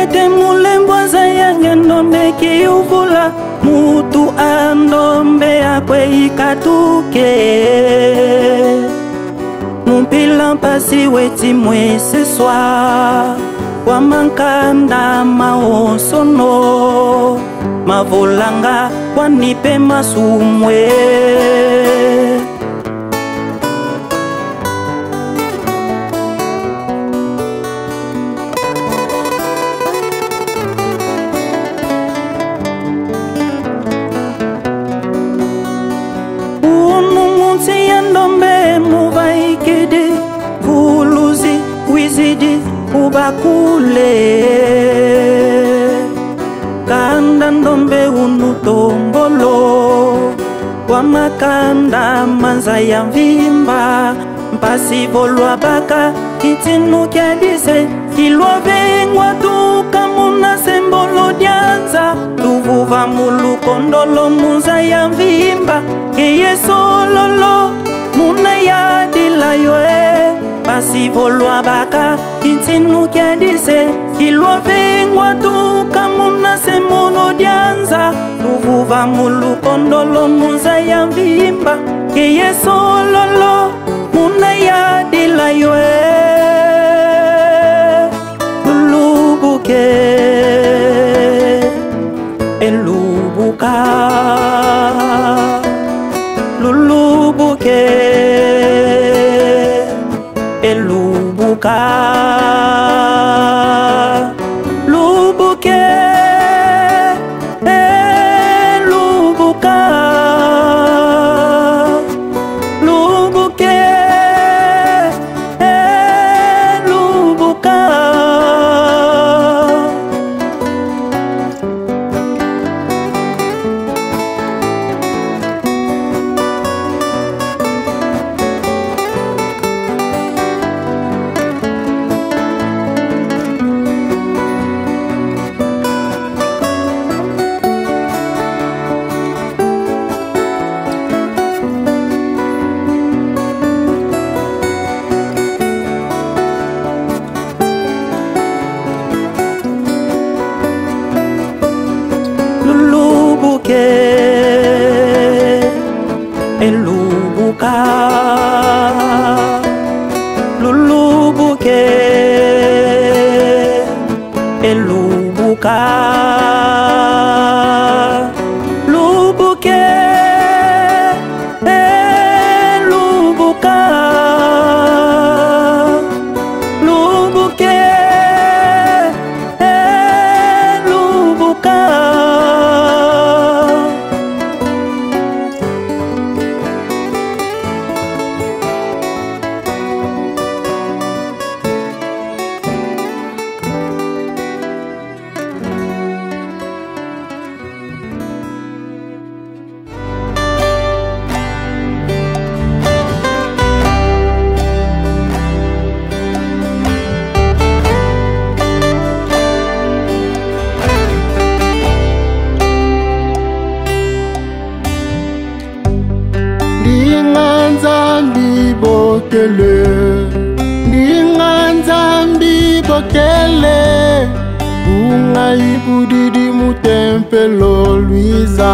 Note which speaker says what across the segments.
Speaker 1: Ngete mulembwaza yange ndombe kiuvula mutu andombe akwe ikatuke Mumpila mpasi weti mwese swa Kwa mankanda maosono Mavolanga wanipe masumwe Ubakule Kanda ndombe unutombolo Kwa makanda manza ya mvimba Mpasi volwa baka Kitinu kia dise Kilwa vengwa tuka muna sembolo dianza Tuvuva mulu kondolo munza ya mvimba Keye sololo Muna ya dilayoe Pasi volwa baka Kitinu kia dise Kilwa vengwa tuka muna sembolo dianza Tuvuva mulu kondolo munza ya mvimba Keye sololo Muna ya dilayoe Lulubuke Elubuka Lulubuke Elubuka Lubuke Elubuka Lubuke Elubuka Elubuka Lulubuke Elubuka Lubuke Elubuka Lubuke Elubuka
Speaker 2: Ninganzambi bokele Bunga ibudidi mutempelo Luiza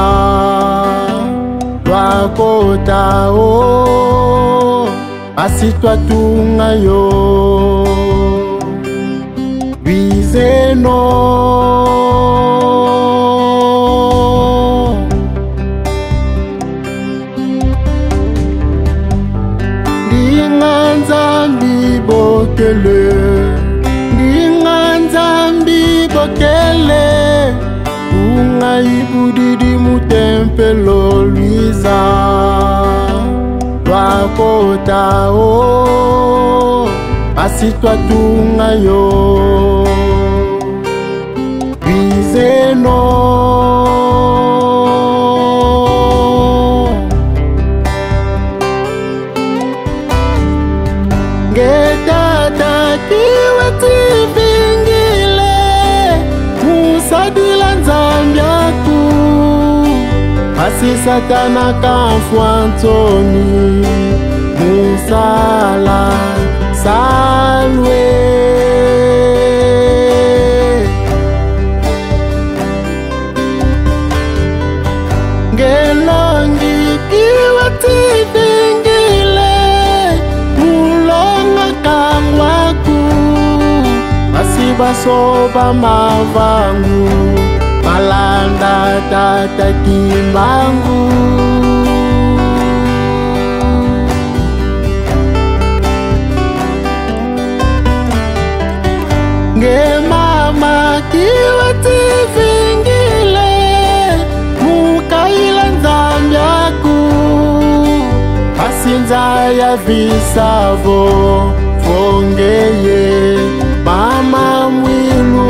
Speaker 2: Wakota o Asitwa tunga yo Bizeno Ninganzambi bokele Bunga ibudidi mutempelo Luiza Wakota o Asitwa tunga yo Bizeno Asi satana kafwa Antoni Musala salwe basoba mavangu malanda tata kimbangu nge mama kiwati vingile mukaila nzambyaku asinza ya visavo vongeye mama mwilu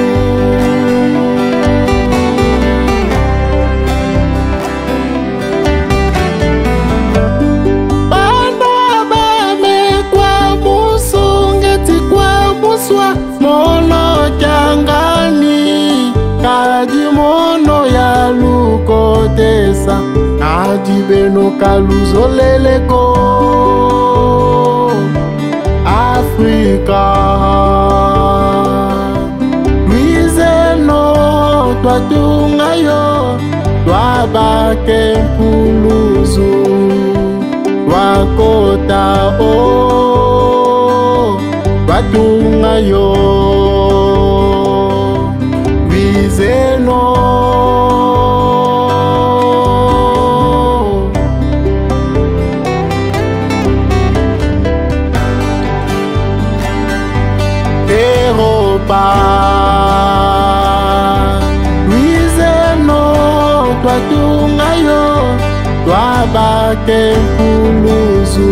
Speaker 2: banda bame kwa musungeti kwa muswa mono kyangani kaji mono ya lukotesa kaji beno kaluzoleleko Africa Luizeno twatungayo twabake mpuluzu twakota o twatungayo Luizeno Luizeno twatungayo twabake mpuluzu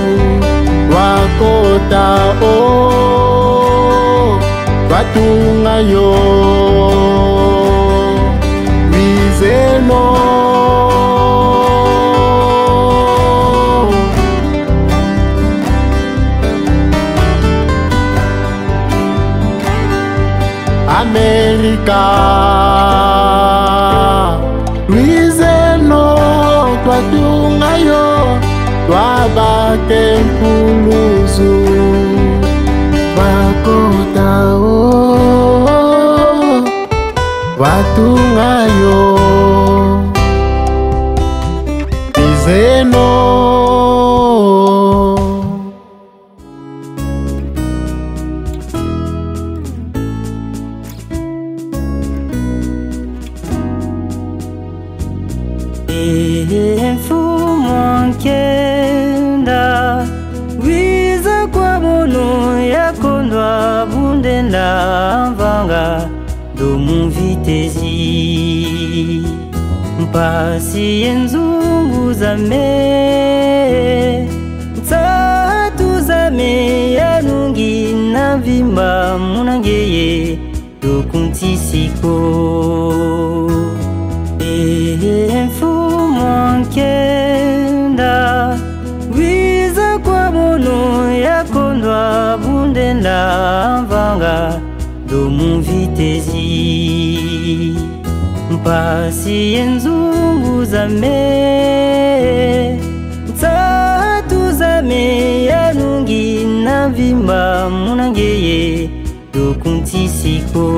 Speaker 2: twakota o twatungayo Luizeno America Luizeno twatungayo twabake mpuluzu twakota o twatungayo Luizeno
Speaker 1: Mfumwankenda wiza kwa mono ya kondwa bundenda mvanga domu vitezi mpasi yenzungu zame tatu zame yanungi na vimba munangeye dokuntisiko Mfumwankenda wiza kwa mono ya kondwa bundenda mvanga domu vitezi mpasi yenzungu zame tatu zame yanungi na vimba munangeye dokuntisiko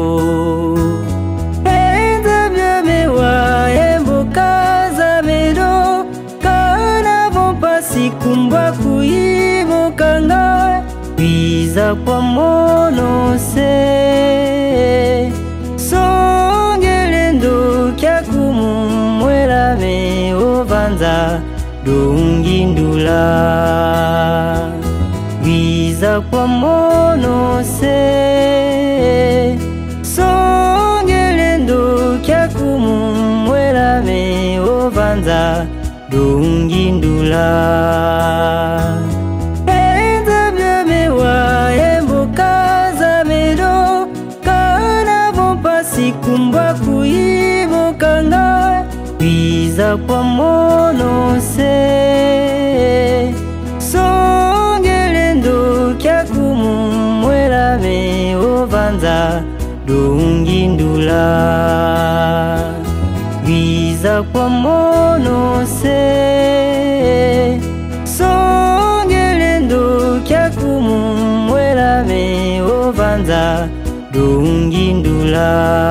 Speaker 1: Kumbwa kuimukanga wiza kwa mono se songelendo kya kumumwela me ovanza dongindula wiza kwa mono se songelendo kya kumumwela me ovanza dongindula Enza byamewa emboka za medo kana vompasi kumbwa kuimukanga wiza kwa mono se songelendo kya kumumwela me ovanza dongindula wiza kwa mono se songelendo kya kumumwela me ovanza dongindula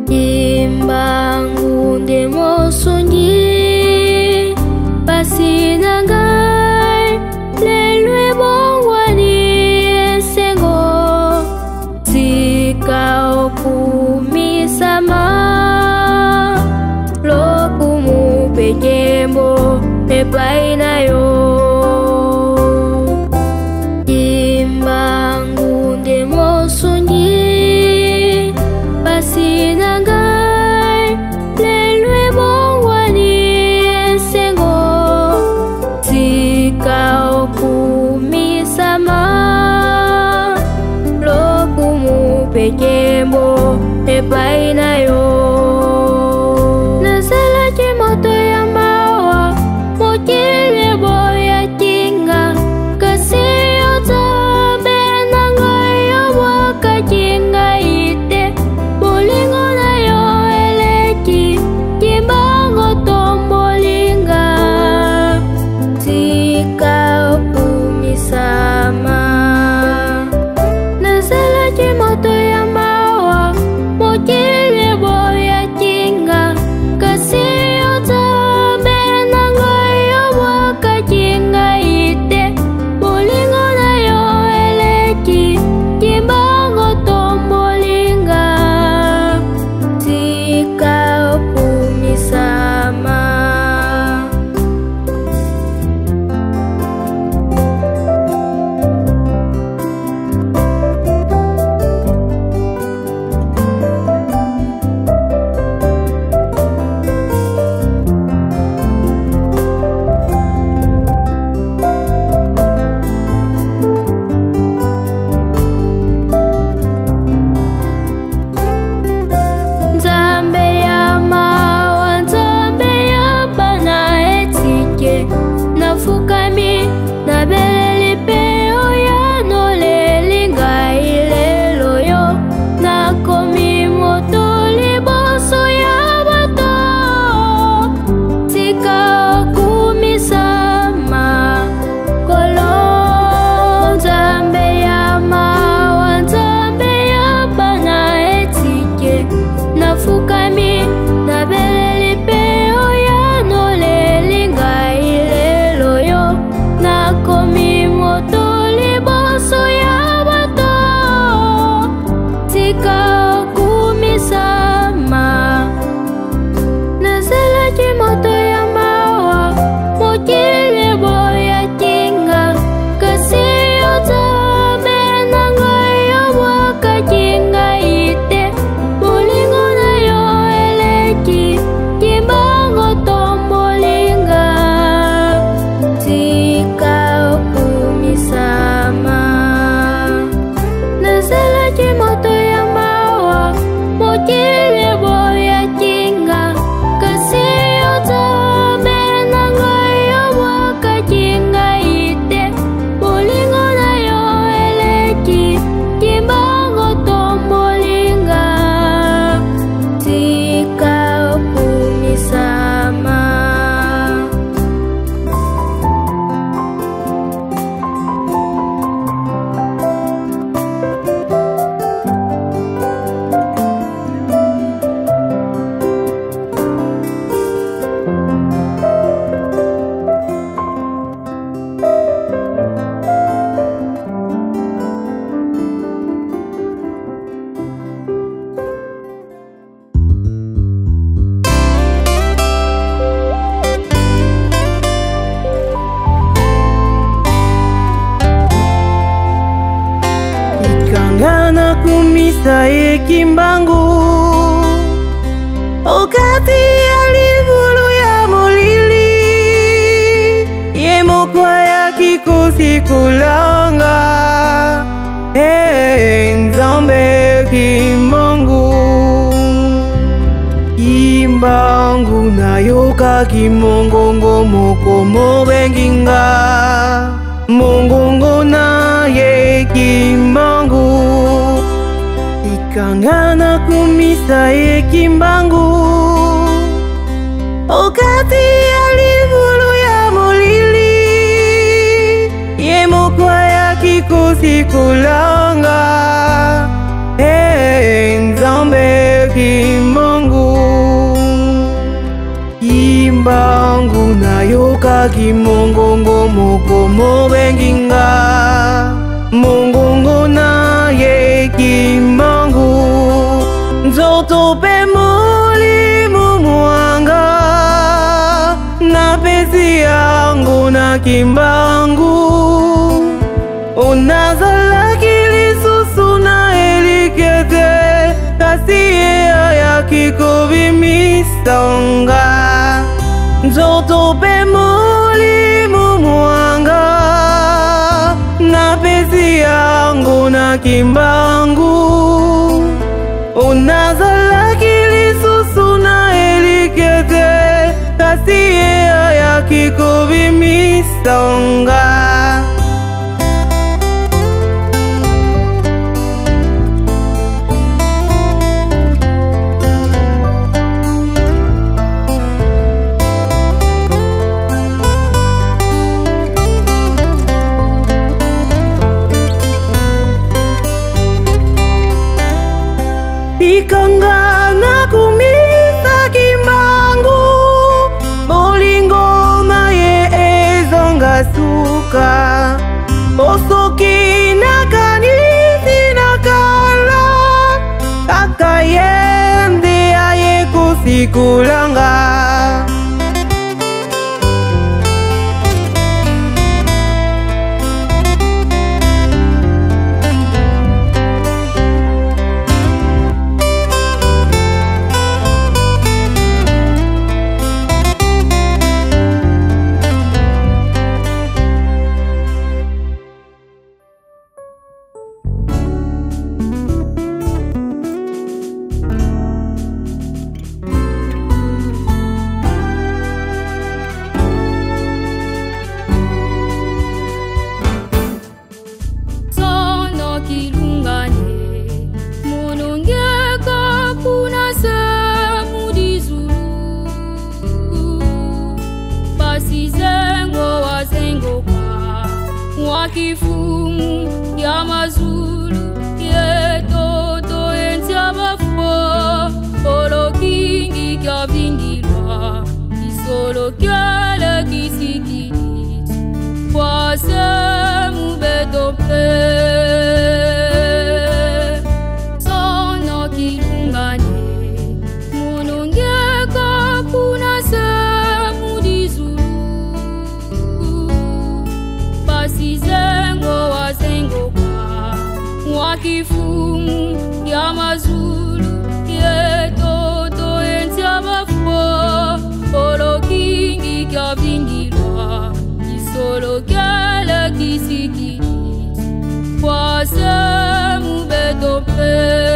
Speaker 3: Imbangu ndemo sunyi pasi nangai lelwe bongwani esengo tika okumisama lokumu pekembo epainayo. Imbangu ndemo sunyi pasi nangai lelwe bongwani esengo tika okumisama lokumu pekembo epainayo. Nazala chimoto ya mawa mokile boya chinga kasio tabe nangayo waka chinga ite bolingo na yo eleki kimbango tombolinga tika okumisama. Nazala chimoto ya mawa mokile boya chinga kasio tabe nangayo waka chinga ite bolingo na yo eleki kimbango tombolinga tika okumisama. Nzambe ya mawa, Nzambe ya bana etike nafukami nabeleli peo ya nolelinga ilelo yo nakomi moto liboso ya bato tika okumisama kolo. Nzambe ya mawa, Nzambe ya bana etike nafukami nabeleli peo ya nolelinga ilelo yo nakomi moto liboso ya bato tika okumisama. Nazala chimoto ya mawa mokile boya chinga kasio tabe nangayo waka chinga ite bolingo na yo eleki kimbango tombolinga tika okumisama. Nazala chimoto ya mawa mokile boya chinga kasio tabe nangayo waka chinga ite bolingo na yo eleki kimbango tombolinga tika okumisama.
Speaker 1: Ikangana kumisa ekimbangu okati ya livulu ya molili yemokwa ya kikosi kulanga. Hey, Nzambe kimbangu imbangu nayoka kimongongo moko mobenginga mongongo na ye kimbangu ikangana kumisa ekimbangu okati ya livulu ya molili yemokwa ya kikosi kulanga. Hey, Nzambe kimbangu kimungungu mukumu benginga mungungu na ye kimangu nzotope mulimu mwanga na pesi yangu na kimbangu unazala kilisusu na elikete kasiye ya kikobi misonga nzotope mulimu mwanga na pesi yangu na kimbangu unazala kilisusu na elikete kasiye ya kikobi misonga ikanga na kumisa kimangu bolingo na ye ezonga suka osoki na kanisi na kala akayende aye kusikulanga kifumu ya mazulu yetoto entiabafo olo kingi kya vingilwa isolo kyale kisikiliti kwase mubetope sono kilungane munongeka kuna semu dizulu Zengo wa zengo kwa wakifumu ya mazulu yetoto entiabafo olo kingi kya vingilwa isolo kyale kisikiliti kwase mubetope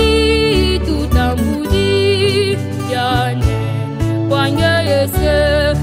Speaker 1: Yes,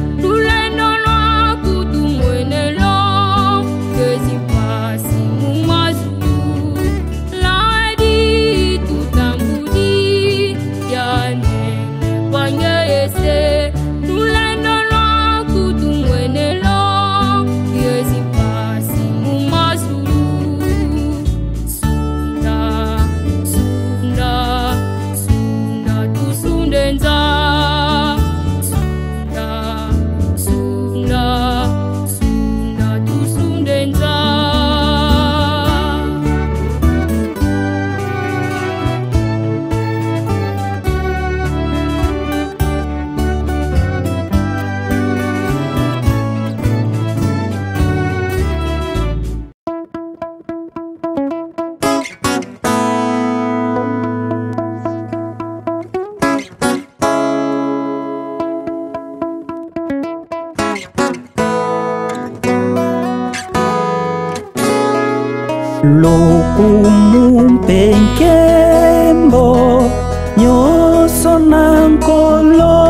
Speaker 4: lokumu penkembo nyoso na nkolo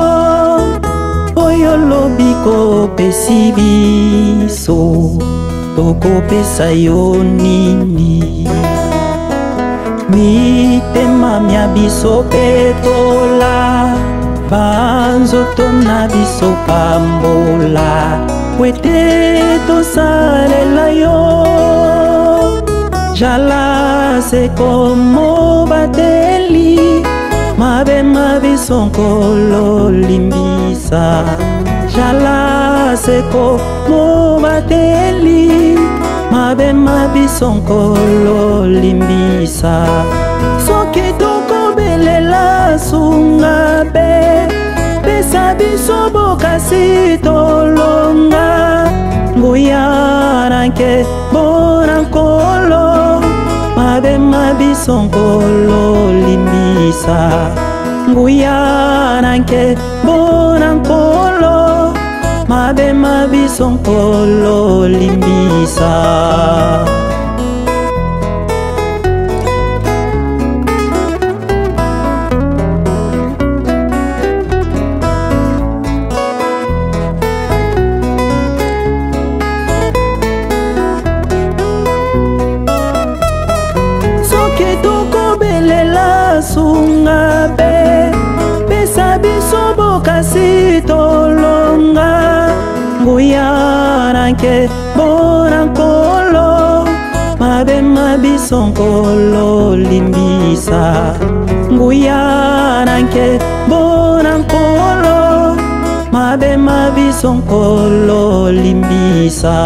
Speaker 4: oyo lobi kopesi biso tokopesa yo nini mitema mya biso petola banzoto na biso pambola wete tosalela yo jala sekomo bateli mabe biso nkolo limbisa jala sekomo bateli mabe biso nkolo limbisa soki tokobelela sunga be pesa biso bokasi tolonga nguya nanke bona nkolo mabe biso nkolo limbisa nguya nanke bona nkolo mabe biso nkolo limbisa. Soki tokobelela sunga be pesa biso bokasi tolonga nguya nanke bona nkolo mabe biso nkolo limbisa nguya nanke bona nkolo mabe biso nkolo limbisa.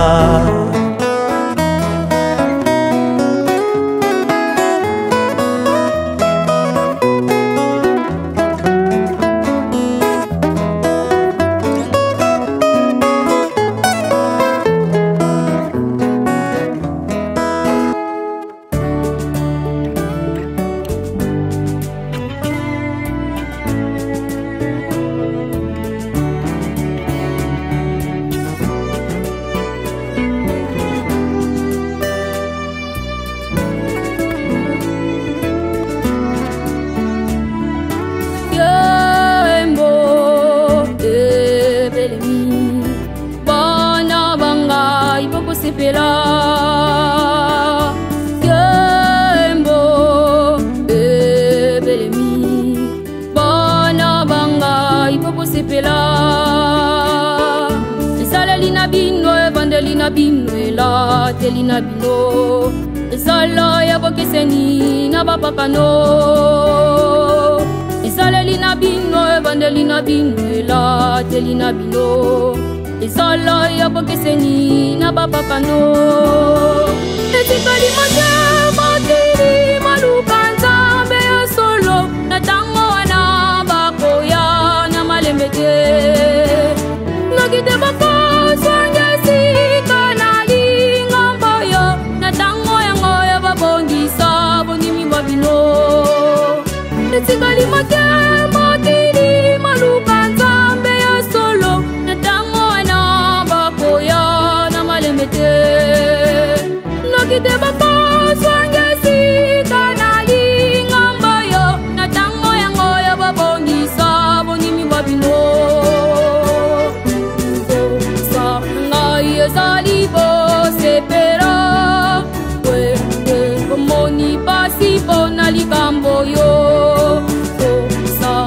Speaker 3: Telina bino la telina bino Isala ya bokeseni na bapakano Isala lina bino evandelina bino la telina bino Isala ya bokeseni na bapakano Etikali moja matiri malukanza beya solo na tango wana bakoya na malembete Nagite bako swanya Etikali moja matiri malukanza beya solo na tango wana bakoya na malembete Nokite bako swanya sika na ingamba yo na tango yango ya babongisa bonimi babino Sa ngai ezali bo sepera We komoni pasi bona likambo yo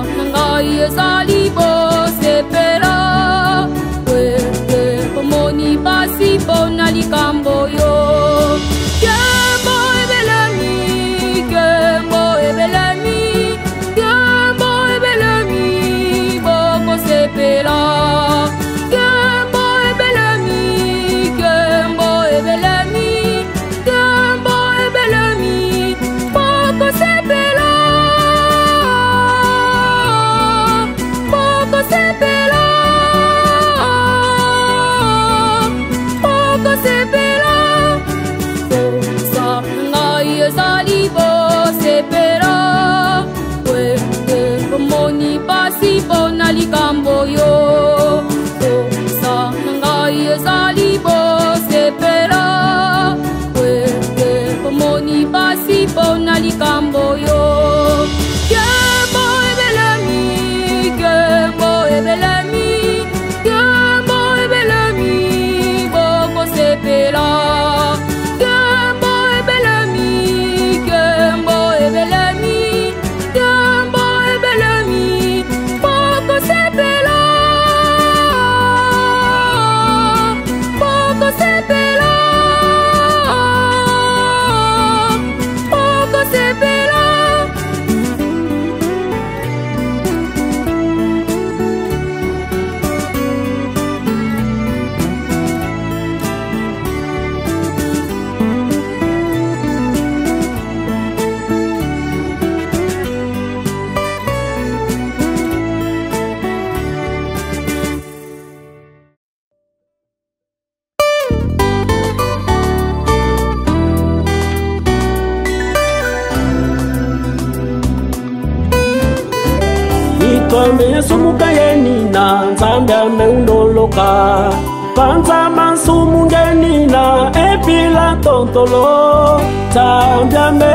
Speaker 5: Nitwamesumu kayeni na Nzambe ameundoloka Panza mansumu ngeni na epila tontolo Nzambe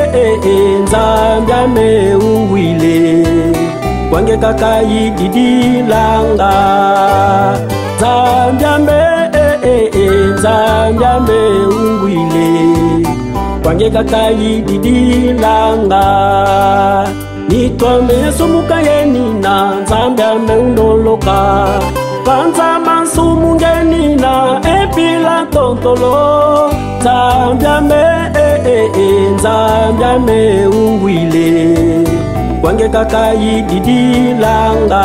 Speaker 5: Nzambe uwile Kwange kakayi didilanga Nzambe uwile Kwange kakayi didilanga Nitwamesumu kayeni na Nzambe ameundoloka Panza mansumu ngeni na epila tontolo Nzambe uwile Kwange kakayi didilanga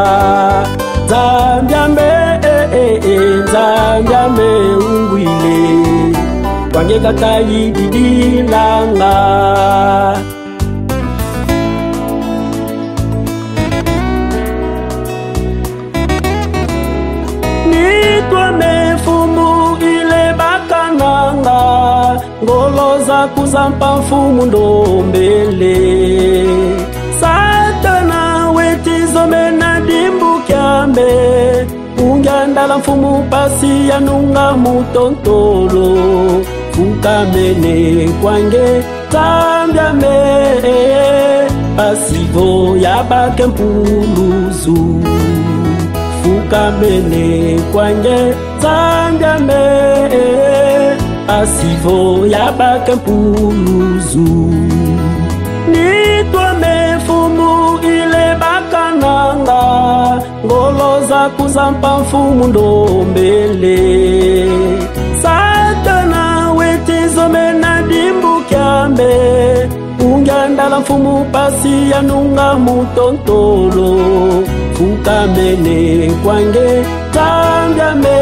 Speaker 5: Nzambe uwile Kwange kakayi didilanga Nitwamefumu ile bakananga Ngoloza kuzampa mfumu ndombele Satana wetizo mena dimbu kyambe Ungyandala mfumu pasi ya nunga mutontolo Fukamene kwange Nzambe Pasivo yabake mpuluzu Fukamene kwange Nzambe Asivo yabake mpuluzu Nitwamefumu ile bakananga Ngoloza kuzampa mfumu ndombele Satana wetizo mena dimbu kyambe Ungyandala mfumu pasi ya nunga mutontolo Fukamene kwange Nzambe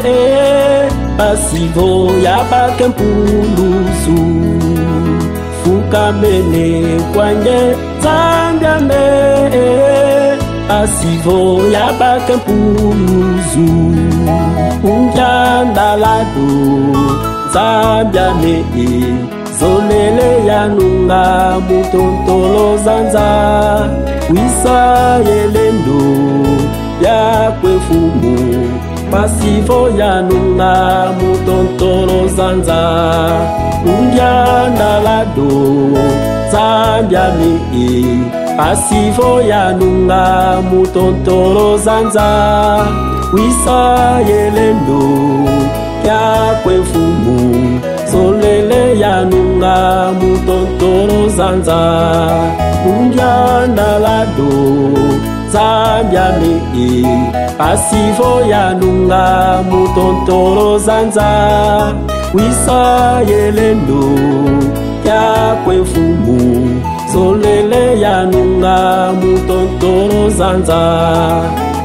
Speaker 5: Pasivo yabake mpuluzu Fukamene kwange Nzambe Pasivo yabake mpuluzu Ungyandalado Nzambe Zolele ya nunga mutontolo zanza Wisa yelendo ya kwefumu Pasivo ya nunga mutontolo zanza Ungyandalado Nzambe Pasivo ya nunga mutontolo zanza Wisa yelendo ya kwefumu Zolele ya nunga mutontolo zanza Ungyandalado Nzambe Pasivo ya nunga mutontolo zanza Wisa yelendo ya kwefumu Zolele ya nunga mutontolo zanza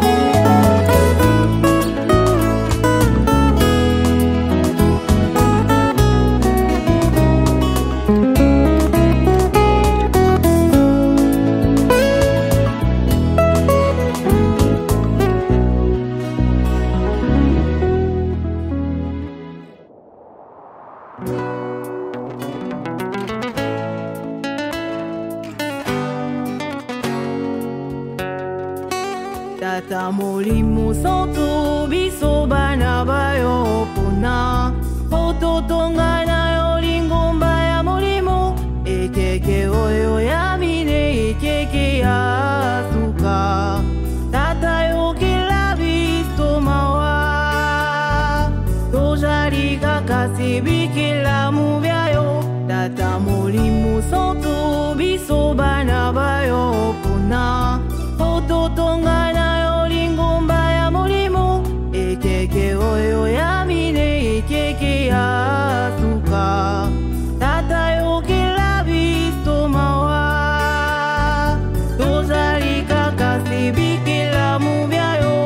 Speaker 1: Tata molimo santo biso bana bayo pona Ototonga na yo lingomba ya molimo Ekeke oyo ya mine ekeke ya suka Tata yo kila bisto mawa Tojari kakasi bikila mubyayo Tata molimo santo biso bana bayo pona Ototonga na yo lingomba ya molimo Ekeke oyo ya mine ekeke ya suka Tata yo kila bisto mawa Tozali kakasi bikila mubyayo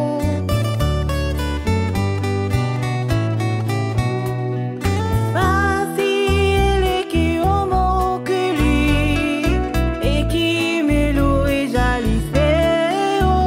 Speaker 1: Basi eleki omokili Ekimelo ejalise o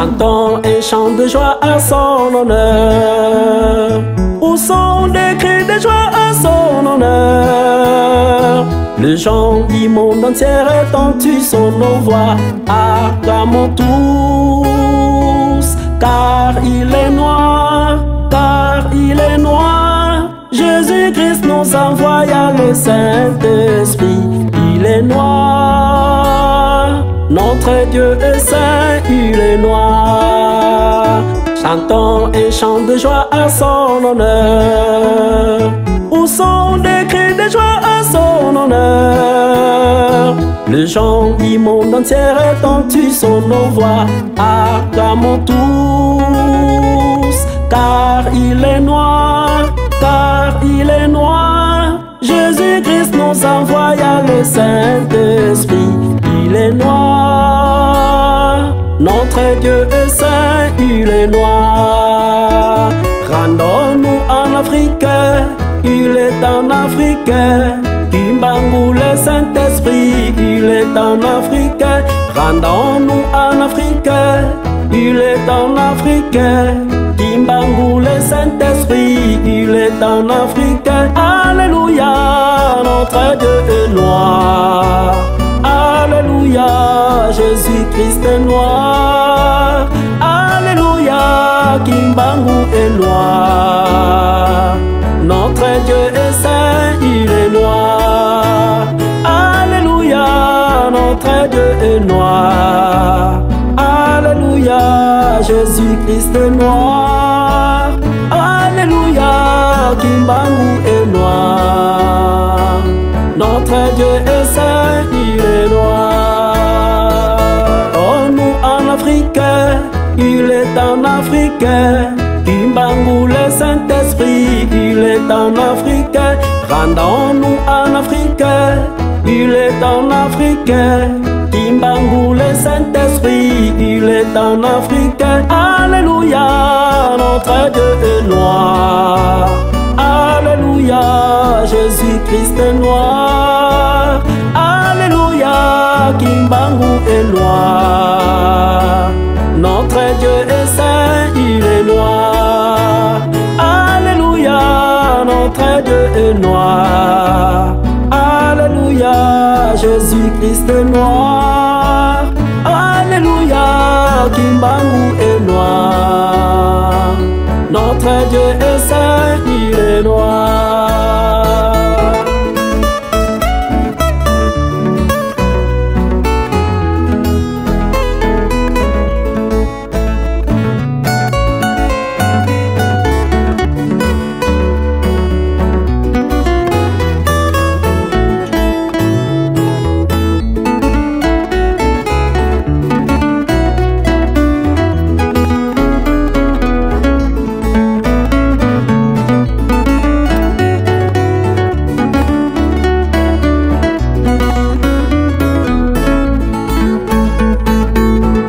Speaker 5: Chantons un chant de joie à son honneur. Où sont des cris de joie à son honneur? Les gens du monde entier entendent son voix. Acclamons tous, car il est noir, car il est noir. Jésus-Christ nous envoie le Saint-Esprit. Il est noir, notre Dieu est saint, il est noir. Chantons un chant de joie à son honneur. Où sont des cris de joie à son honneur? Les gens du monde entier entendent son voix. Acclamons tous, car il est noir, car il est noir. Jésus-Christ nous envoie le Saint-Esprit. Il est noir, notre Dieu est saint, il est noir. Rendons-nous en Afrique, il est en Afrique. Kimbangu le Saint-Esprit, il est en Afrique. Rendons-nous en Afrique, il est en Afrique. Kimbangu le Saint-Esprit, il est en Afrique. Alléluia, notre Dieu est noir. Alléluia, Jésus-Christ est noir. Alléluia, Kimbangu est noir. Notre Dieu est saint, il est noir. Alléluia, notre Dieu est noir. Alléluia, Jésus-Christ est noir. Alléluia, Kimbangu est noir. Notre Dieu est saint, il est noir. Oh, nous en Afrique, il est en Afrique. Kimbangu le Saint-Esprit, il est en Afrique. Rendons-nous en Afrique, il est en Afrique. Kimbangu le Saint-Esprit, il est en Afrique. Alléluia, notre Dieu est noir. Alléluia, Jésus-Christ est noir. Alléluia, Kimbangu est noir. Notre Dieu est saint, il est noir. Alléluia, notre Dieu est noir. Alléluia, Jésus-Christ est noir. Alléluia, Kimbangu est noir. Notre Dieu est saint, il est noir.